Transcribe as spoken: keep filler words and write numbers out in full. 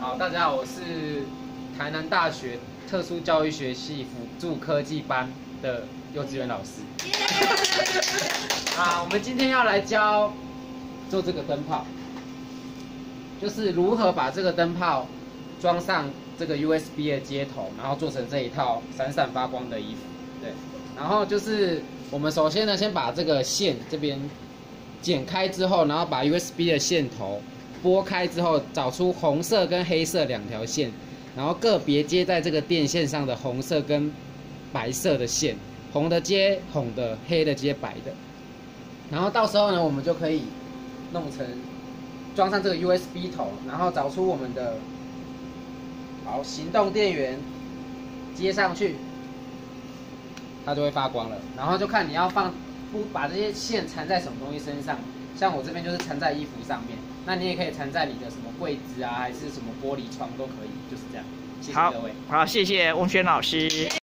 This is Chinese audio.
好，大家好，我是台南大学特殊教育学系辅助科技班的幼稚园老师。啊，我们今天要来教做这个灯泡，就是如何把这个灯泡装上这个 U S B 的接头，然后做成这一套闪闪发光的衣服。对，然后就是我们首先呢，先把这个线这边剪开之后，然后把 U S B 的线头拨开之后，找出红色跟黑色两条线，然后个别接在这个电线上的红色跟白色的线，红的接红的，黑的接白的。然后到时候呢，我们就可以弄成装上这个 U S B 头，然后找出我们的好行动电源接上去，它就会发光了。然后就看你要放不把这些线缠在什么东西身上，像我这边就是缠在衣服上面，那你也可以缠在你的什么柜子啊，还是什么玻璃窗都可以，就是这样。谢谢各位。 好，好，谢谢翁轩老师。